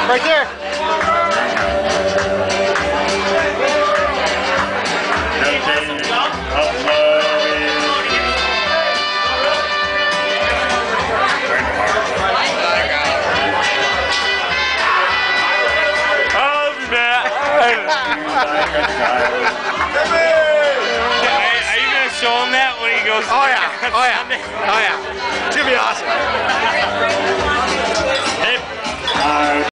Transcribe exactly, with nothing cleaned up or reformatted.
Right there. Are you gonna show him that when he goes? Oh yeah, oh yeah, oh yeah. It's gonna be awesome.